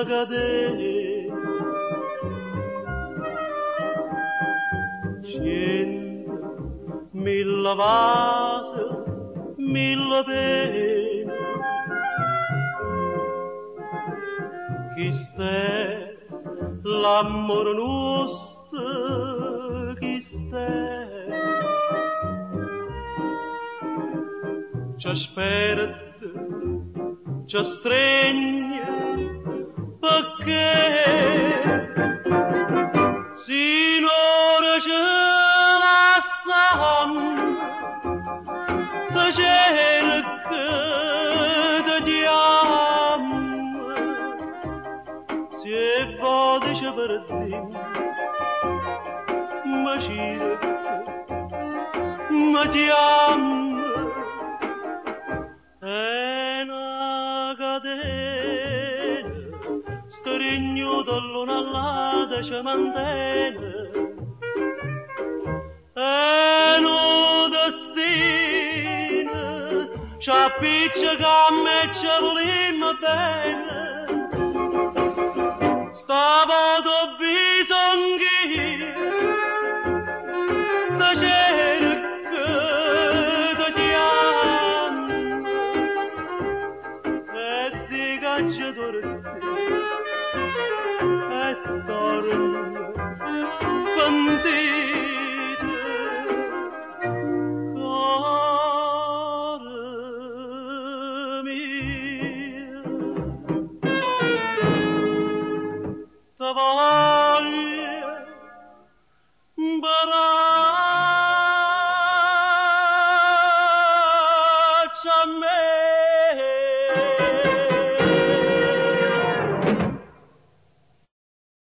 cadere. Mille vase, mille pene, chi stai l'amore nostro, chi stai, ci aspetta, ci stringe, perché sinora ce te cerca, te chiama, se vado ci perdiamo, ma cerca, ma chiama, è una catena, stringio dall'una all'altra ci mantiene. C'appiccica a me ci volimmo bene, stavolta bisogna te cerca, te chiama e ti caccia torti e torna pentita. Bacia me